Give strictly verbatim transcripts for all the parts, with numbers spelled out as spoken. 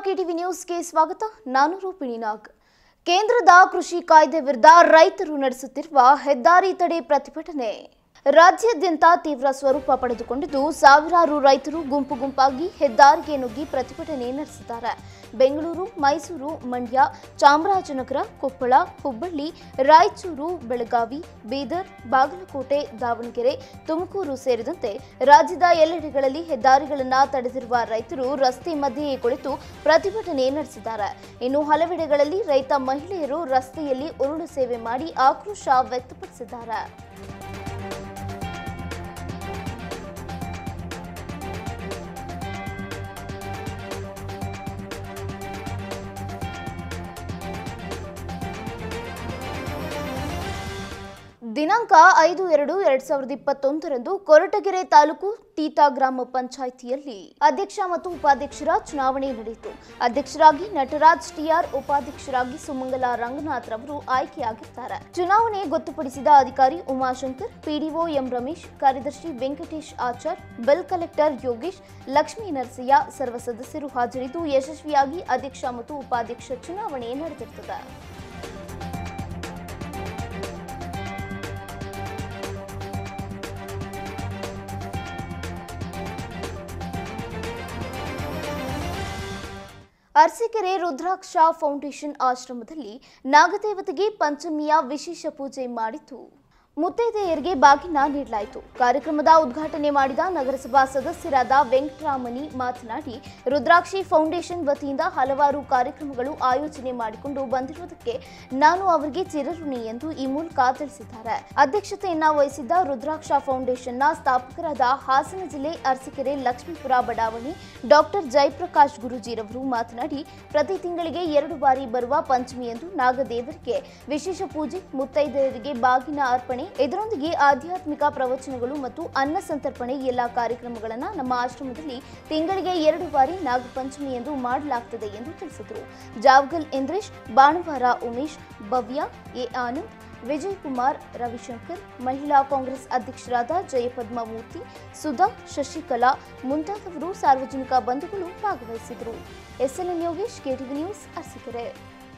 KTV ನ್ಯೂಸ್ಗೆ ಸ್ವಾಗತ. ನಾನು ರೂಪಿಣಿ ನಾಗ್. ಕೇಂದ್ರದ ಕೃಷಿ ಕಾಯ್ದೆ ವಿರುದ್ಧ ರೈತರು ನಡೆಸುತ್ತಿರುವ ಹೆದ್ದಾರಿ ತಡೆ ಪ್ರತಿಭಟನೆ ರಾಜ್ಯಾದ್ಯಂತ ತೀವ್ರ ಸ್ವರೂಪ ಪಡೆದುಕೊಂಡಿದ್ದು, ಸಾವಿರಾರು ರೈತರು ಗುಂಪು ಗುಂಪಾಗಿ ಹೆದ್ದಾರಿಗೆ ನುಗ್ಗಿ ಪ್ರತಿಭಟನೆ ನಡೆಸಿದ್ದಾರೆ. ಬೆಂಗಳೂರು, ಮೈಸೂರು, ಮಂಡ್ಯ, ಚಾಮರಾಜನಗರ, ಕೊಪ್ಪಳ, ಹುಬ್ಬಳ್ಳಿ, ರಾಯಚೂರು, ಬೆಳಗಾವಿ, ಬೀದರ್, ಬಾಗಲಕೋಟೆ, ದಾವಣಗೆರೆ, ತುಮಕೂರು ಸೇರಿದಂತೆ ರಾಜ್ಯದ ಎಲ್ಲೆಡೆಗಳಲ್ಲಿ ಹೆದ್ದಾರಿಗಳನ್ನು ತಡೆದಿರುವ ರೈತರು ರಸ್ತೆ ಮಧ್ಯೆಯೇ ಕುಳಿತು ಪ್ರತಿಭಟನೆ ನಡೆಸಿದ್ದಾರೆ. ಇನ್ನು ಹಲವೆಡೆಗಳಲ್ಲಿ ರೈತ ಮಹಿಳೆಯರು ರಸ್ತೆಯಲ್ಲಿ ಉರುಳು ಸೇವೆ ಮಾಡಿ ಆಕ್ರೋಶ ವ್ಯಕ್ತಪಡಿಸಿದ್ದಾರೆ. ದಿನಾಂಕ ಐದು ಎರಡು ಎರಡ್ ಸಾವಿರದ ಇಪ್ಪತ್ತೊಂದರಂದು ಕೊರಟಗೆರೆ ತಾಲೂಕು ತೀತಾ ಗ್ರಾಮ ಪಂಚಾಯಿತಿಯಲ್ಲಿ ಅಧ್ಯಕ್ಷ ಮತ್ತು ಉಪಾಧ್ಯಕ್ಷರ ಚುನಾವಣೆ ನಡೆಯಿತು. ಅಧ್ಯಕ್ಷರಾಗಿ ನಟರಾಜ್ ಟಿಆರ್, ಉಪಾಧ್ಯಕ್ಷರಾಗಿ ಸುಮಂಗಲ ರಂಗನಾಥ್ ರವರು ಆಯ್ಕೆಯಾಗಿದ್ದಾರೆ. ಚುನಾವಣೆ ಗೊತ್ತುಪಡಿಸಿದ ಅಧಿಕಾರಿ ಉಮಾಶಂಕರ್, ಪಿಡಿಒ ಎಂ ರಮೇಶ್, ಕಾರ್ಯದರ್ಶಿ ವೆಂಕಟೇಶ್ ಆಚಾರ್, ಬಿಲ್ ಕಲೆಕ್ಟರ್ ಯೋಗೇಶ್, ಲಕ್ಷ್ಮೀ ನರಸಯ್ಯ ಸರ್ವ ಸದಸ್ಯರು ಹಾಜರಿದ್ದು ಯಶಸ್ವಿಯಾಗಿ ಅಧ್ಯಕ್ಷ ಮತ್ತು ಉಪಾಧ್ಯಕ್ಷ ಚುನಾವಣೆ ನಡೆದಿರುತ್ತದೆ. ಅರಸೀಕೆರೆ ರುದ್ರಾಕ್ಷ ಫೌಂಡೇಶನ್ ಆಶ್ರಮದಲ್ಲಿ ನಾಗದೇವತೆಗೆ ಪಂಚಮಿಯ ವಿಶೇಷ ಪೂಜೆ ಮಾಡಿತು. ಮುತ್ತೈದೆಯರಿಗೆ ಬಾಗಿನ ನೀಡಲಾಯಿತು. ಕಾರ್ಯಕ್ರಮದ ಉದ್ಘಾಟನೆ ಮಾಡಿದ ನಗರಸಭಾ ಸದಸ್ಯರಾದ ವೆಂಕಟರಾಮನಿ ಮಾತನಾಡಿ, ರುದ್ರಾಕ್ಷಿ ಫೌಂಡೇಶನ್ ವತಿಯಿಂದ ಹಲವಾರು ಕಾರ್ಯಕ್ರಮಗಳು ಆಯೋಜನೆ ಮಾಡಿಕೊಂಡು ಬಂದಿರುವುದಕ್ಕೆ ನಾನು ಅವರಿಗೆ ಚಿರಋಣಿ ಎಂದು ಈ ಮೂಲಕ ತಿಳಿಸಿದ್ದಾರೆ. ಅಧ್ಯಕ್ಷತೆಯನ್ನ ವಹಿಸಿದ್ದ ರುದ್ರಾಕ್ಷ ಫೌಂಡೇಶನ್ನ ಸ್ಥಾಪಕರಾದ ಹಾಸನ ಜಿಲ್ಲೆ ಅರಸೀಕೆರೆ ಲಕ್ಷ್ಮೀಪುರ ಬಡಾವಣೆ ಡಾಕ್ಟರ್ ಜಯಪ್ರಕಾಶ್ ಗುರೂಜಿರವರು ಮಾತನಾಡಿ, ಪ್ರತಿ ತಿಂಗಳಿಗೆ ಎರಡು ಬಾರಿ ಬರುವ ಪಂಚಮಿಯಂದು ನಾಗದೇವರಿಗೆ ವಿಶೇಷ ಪೂಜೆ, ಮುತ್ತೈದೆಯರಿಗೆ ಬಾಗಿನ ಅರ್ಪಣೆ, ಇದರೊಂದಿಗೆ ಆಧ್ಯಾತ್ಮಿಕ ಪ್ರವಚನಗಳು ಮತ್ತು ಅನ್ನ ಸಂತರ್ಪಣೆ ಎಲ್ಲ ಕಾರ್ಯಕ್ರಮಗಳನ್ನು ನಮ್ಮ ಆಶ್ರಮದಲ್ಲಿ ತಿಂಗಳಿಗೆ ಎರಡು ಬಾರಿ ನಾಗಪಂಚಮಿ ಎಂದು ಮಾಡಲಾಗುತ್ತದೆ ಎಂದು ತಿಳಿಸಿದರು. ಜಾವಗಲ್ ಇಂದ್ರೇಶ್, ಬಾಣವಾರ ಉಮೇಶ್, ಭವ್ಯ, ಎ ಆನಂದ್, ವಿಜಯ್ ಕುಮಾರ್, ರವಿಶಂಕರ್, ಮಹಿಳಾ ಕಾಂಗ್ರೆಸ್ ಅಧ್ಯಕ್ಷರಾದ ಜಯಪದ್ಮ ಮೂರ್ತಿ, ಸುಧಾ, ಶಶಿಕಲಾ ಮುಂತಾದವರು ಸಾರ್ವಜನಿಕ ಬಂಧುಗಳು ಭಾಗವಹಿಸಿದರು. SLN Yogesh, KTV news, Arsikere.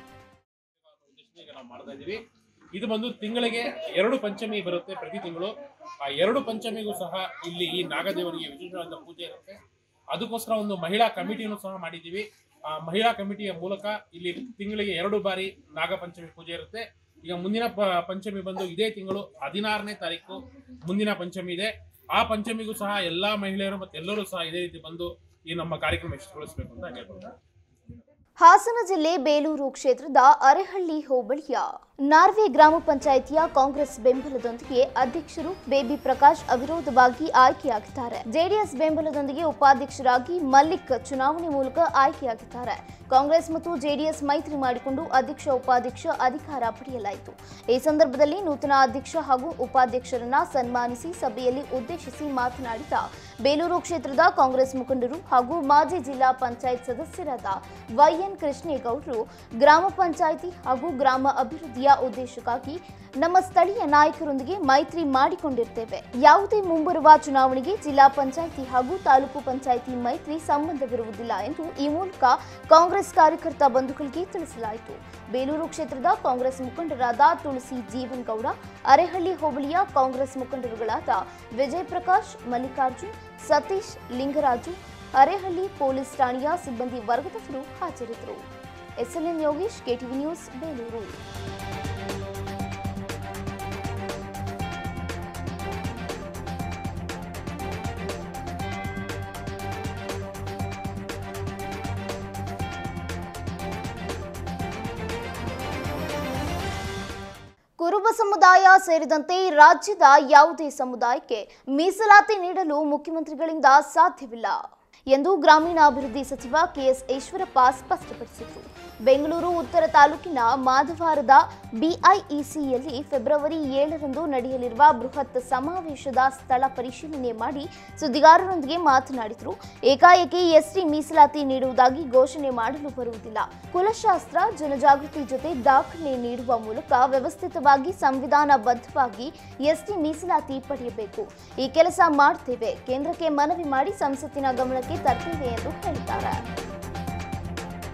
ಇದು ಬಂದು ತಿಂಗಳಿಗೆ ಎರಡು ಪಂಚಮಿ ಬರುತ್ತೆ ಪ್ರತಿ ತಿಂಗಳು. ಆ ಎರಡು ಪಂಚಮಿಗೂ ಸಹ ಇಲ್ಲಿ ಈ ನಾಗದೇವರಿಗೆ ವಿಶೇಷವಾದ ಪೂಜೆ ಇರುತ್ತೆ. ಅದಕ್ಕೋಸ್ಕರ ಒಂದು ಮಹಿಳಾ ಕಮಿಟಿಯನ್ನು ಸಹ ಮಾಡಿದ್ದೀವಿ. ಆ ಮಹಿಳಾ ಕಮಿಟಿಯ ಮೂಲಕ ಇಲ್ಲಿ ತಿಂಗಳಿಗೆ ಎರಡು ಬಾರಿ ನಾಗ ಪಂಚಮಿ ಪೂಜೆ ಇರುತ್ತೆ. ಈಗ ಮುಂದಿನ ಪಂಚಮಿ ಬಂದು ಇದೇ ತಿಂಗಳು ಹದಿನಾರನೇ ತಾರೀಕು ಮುಂದಿನ ಪಂಚಮಿ ಇದೆ. ಆ ಪಂಚಮಿಗೂ ಸಹ ಎಲ್ಲಾ ಮಹಿಳೆಯರು ಮತ್ತೆ ಎಲ್ಲರೂ ಸಹ ಇದೇ ರೀತಿ ಬಂದು ಈ ನಮ್ಮ ಕಾರ್ಯಕ್ರಮ ಯಶಸ್ವಿಗೊಳಿಸಬೇಕು ಅಂತ ಹೇಳ್ಬೋದು. ಹಾಸನ ಜಿಲ್ಲೆ ಬೇಲೂರು ಕ್ಷೇತ್ರದ ಅರೆಹಳ್ಳಿ ಹೋಬಳಿಯ ನಾರ್ವೆ ಗ್ರಾಮ ಪಂಚಾಯಿತಿಯ ಕಾಂಗ್ರೆಸ್ ಬೆಂಬಲದೊಂದಿಗೆ ಅಧ್ಯಕ್ಷರು ಬೇಬಿ ಪ್ರಕಾಶ್ ಅವಿರೋಧವಾಗಿ ಆಯ್ಕೆಯಾಗಿದ್ದಾರೆ. ಜೆಡಿಎಸ್ ಬೆಂಬಲದೊಂದಿಗೆ ಉಪಾಧ್ಯಕ್ಷರಾಗಿ ಮಲ್ಲಿಕ್ ಚುನಾವಣೆ ಮೂಲಕ ಆಯ್ಕೆಯಾಗಿದ್ದಾರೆ. ಕಾಂಗ್ರೆಸ್ ಮತ್ತು ಜೆಡಿಎಸ್ ಮೈತ್ರಿ ಮಾಡಿಕೊಂಡು ಅಧ್ಯಕ್ಷ ಉಪಾಧ್ಯಕ್ಷ ಅಧಿಕಾರ ಪಡೆಯಲಾಯಿತು. ಈ ಸಂದರ್ಭದಲ್ಲಿ ನೂತನ ಅಧ್ಯಕ್ಷ ಹಾಗೂ ಉಪಾಧ್ಯಕ್ಷರನ್ನ ಸನ್ಮಾನಿಸಿ ಸಭೆಯಲ್ಲಿ ಉದ್ದೇಶಿಸಿ ಮಾತನಾಡಿದ ಬೇಲೂರು ಕ್ಷೇತ್ರದ ಕಾಂಗ್ರೆಸ್ ಮುಖಂಡರು ಹಾಗೂ ಮಾಜಿ ಜಿಲ್ಲಾ ಪಂಚಾಯತ್ ಸದಸ್ಯರಾದ ವೈಎನ್ ಕೃಷ್ಣೇಗೌಡರು, ಗ್ರಾಮ ಪಂಚಾಯಿತಿ ಹಾಗೂ ಗ್ರಾಮ ಅಭಿವೃದ್ಧಿಯ ಉದ್ದೇಶಕ್ಕಾಗಿ ನಮ್ಮ ಸ್ಥಳೀಯ ನಾಯಕರೊಂದಿಗೆ ಮೈತ್ರಿ ಮಾಡಿಕೊಂಡಿರ್ತೇವೆ. ಯಾವುದೇ ಮುಂಬರುವ ಚುನಾವಣೆಗೆ ಜಿಲ್ಲಾ ಪಂಚಾಯಿತಿ ಹಾಗೂ ತಾಲೂಕು ಪಂಚಾಯಿತಿ ಮೈತ್ರಿ ಸಂಬಂಧವಿರುವುದಿಲ್ಲ ಎಂದು ಈ ಮೂಲಕ ಕಾಂಗ್ರೆಸ್ ಕಾರ್ಯಕರ್ತ ಬಂಧುಗಳಿಗೆ ತಿಳಿಸಲಾಯಿತು. ಬೇಲೂರು ಕ್ಷೇತ್ರದ ಕಾಂಗ್ರೆಸ್ ಮುಖಂಡರಾದ ತುಳಸಿ ಜೀವನ್ಗೌಡ, ಅರೆಹಳ್ಳಿ ಹೋಬಳಿಯ ಕಾಂಗ್ರೆಸ್ ಮುಖಂಡರುಗಳಾದ ವಿಜಯ್ ಪ್ರಕಾಶ್, ಮಲ್ಲಿಕಾರ್ಜುನ್, ಸತೀಶ್, ಲಿಂಗರಾಜು, ಅರೆಹಳ್ಳಿ ಪೊಲೀಸ್ ಠಾಣೆಯ ಸಿಬ್ಬಂದಿ ವರ್ಗದವರು ಹಾಜರಿದ್ದರು. SLN Yogesh, KTV news, Belur. ಕುರುಬ ಸಮುದಾಯ ಸೇರಿದಂತೆ ರಾಜ್ಯದ ಯಾವುದೇ ಸಮುದಾಯಕ್ಕೆ ಮೀಸಲಾತಿ ನೀಡಲು ಮುಖ್ಯಮಂತ್ರಿಗಳಿಂದ ಸಾಧ್ಯವಿಲ್ಲ ಎಂದು ಗ್ರಾಮೀಣಾಭಿವೃದ್ಧಿ ಸಚಿವ ಕೆಎಸ್ ಈಶ್ವರಪ್ಪ ಸ್ಪಷ್ಟಪಡಿಸಿದರು. ಬೆಂಗಳೂರು ಉತ್ತರ ತಾಲೂಕಿನ ಮಾಧವಾರದ ಬಿಐಇಸಿಯಲ್ಲಿ ಫೆಬ್ರವರಿ ಏಳರಂದು ನಡೆಯಲಿರುವ ಬೃಹತ್ ಸಮಾವೇಶದ ಸ್ಥಳ ಪರಿಶೀಲನೆ ಮಾಡಿ ಸುದ್ದಿಗಾರರೊಂದಿಗೆ ಮಾತನಾಡಿದರು. ಏಕಾಏಕಿ ಎಸ್ಟಿ ಮೀಸಲಾತಿ ನೀಡುವುದಾಗಿ ಘೋಷಣೆ ಮಾಡಲು ಬರುವುದಿಲ್ಲ. ಕುಲಶಾಸ್ತ್ರ, ಜನಜಾಗೃತಿ ಜೊತೆ ದಾಖಲೆ ನೀಡುವ ಮೂಲಕ ವ್ಯವಸ್ಥಿತವಾಗಿ ಸಂವಿಧಾನಬದ್ಧವಾಗಿ ಎಸ್ಟಿ ಮೀಸಲಾತಿ ಪಡೆಯಬೇಕು. ಈ ಕೆಲಸ ಮಾಡುತ್ತೇವೆ. ಕೇಂದ್ರಕ್ಕೆ ಮನವಿ ಮಾಡಿ ಸಂಸತ್ತಿನ ಗಮನಕ್ಕೆ ತರ್ತೇವೆ ಎಂದು ಹೇಳಿದ್ದಾರೆ.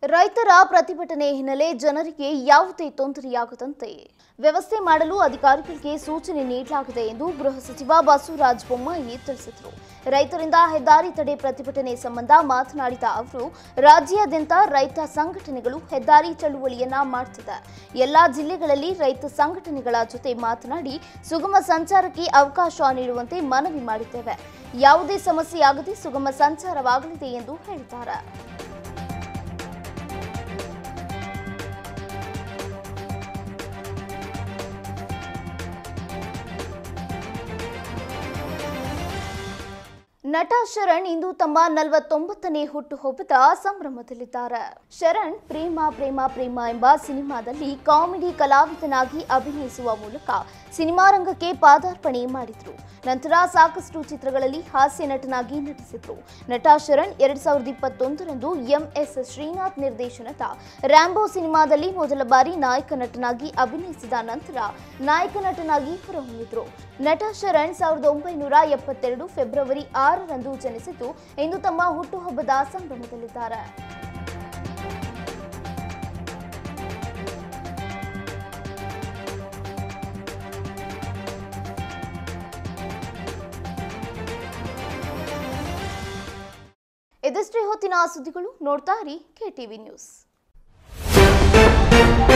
ರೈತರ ಪ್ರತಿಭಟನೆ ಹಿನ್ನೆಲೆ ಜನರಿಗೆ ಯಾವುದೇ ತೊಂದರೆಯಾಗದಂತೆ ವ್ಯವಸ್ಥೆ ಮಾಡಲು ಅಧಿಕಾರಿಗಳಿಗೆ ಸೂಚನೆ ನೀಡಲಾಗಿದೆ ಎಂದು ಗೃಹ ಸಚಿವ ಬಸವರಾಜ ಬೊಮ್ಮಾಯಿ ತಿಳಿಸಿದರು. ರೈತರಿಂದ ಹೆದ್ದಾರಿ ತಡೆ ಪ್ರತಿಭಟನೆ ಸಂಬಂಧ ಮಾತನಾಡಿದ ಅವರು, ರಾಜ್ಯಾದ್ಯಂತ ರೈತ ಸಂಘಟನೆಗಳು ಹೆದ್ದಾರಿ ಚಳುವಳಿಯನ್ನ ಮಾಡುತ್ತಿದೆ. ಎಲ್ಲಾ ಜಿಲ್ಲೆಗಳಲ್ಲಿ ರೈತ ಸಂಘಟನೆಗಳ ಜೊತೆ ಮಾತನಾಡಿ ಸುಗಮ ಸಂಚಾರಕ್ಕೆ ಅವಕಾಶ ನೀಡುವಂತೆ ಮನವಿ ಮಾಡಿದ್ದೇವೆ. ಯಾವುದೇ ಸಮಸ್ಯೆಯಾಗದೆ ಸುಗಮ ಸಂಚಾರವಾಗಲಿದೆ ಎಂದು ಹೇಳಿದ್ದಾರೆ. ನಟ ಶರಣ್ ಇಂದು ತಮ್ಮ ನಲವತ್ತೊಂಬತ್ತನೇ ಹುಟ್ಟುಹಬ್ಬದ ಸಂಭ್ರಮದಲ್ಲಿದ್ದಾರೆ. ಶರಣ್ ಪ್ರೇಮ ಪ್ರೇಮ ಪ್ರೇಮ ಎಂಬ ಸಿನಿಮಾದಲ್ಲಿ ಕಾಮಿಡಿ ಕಲಾವಿದನಾಗಿ ಅಭಿನಯಿಸುವ ಮೂಲಕ ಸಿನಿಮಾ ರಂಗಕ್ಕೆ ಪಾದಾರ್ಪಣೆ ಮಾಡಿದ್ರು. ನಂತರ ಸಾಕಷ್ಟು ಚಿತ್ರಗಳಲ್ಲಿ ಹಾಸ್ಯ ನಟನಾಗಿ ನಟಿಸಿದ್ರು. ನಟ ಶರಣ್ ಎರಡ್ ಸಾವಿರದ ಇಪ್ಪತ್ತೊಂದರಂದು ಎಂಎಸ್ ಶ್ರೀನಾಥ್ ನಿರ್ದೇಶನದ ರ್ಯಾಂಬೋ ಸಿನಿಮಾದಲ್ಲಿ ಮೊದಲ ಬಾರಿ ನಾಯಕ ನಟನಾಗಿ ಅಭಿನಯಿಸಿದ ನಂತರ ನಾಯಕ ನಟನಾಗಿ ಹೊರಹೊಮ್ಮಿದ್ರು. ನಟ ಶರಣ್ ಸಾವಿರದ ಒಂಬೈನೂರ ಎಪ್ಪತ್ತೆರಡು ಫೆಬ್ರವರಿ ಆರರಂದು ಜನಿಸಿದ್ದು ಇಂದು ತಮ್ಮ ಹುಟ್ಟುಹಬ್ಬದ ಸಂಭ್ರಮದಲ್ಲಿದ್ದಾರೆ. ಇದಿಷ್ಟೇ ಹೊತ್ತಿನ ಸುದ್ದಿಗಳು. ನೋಡ್ತಾ ಇರಿ ಕೆಟಿವಿ ನ್ಯೂಸ್.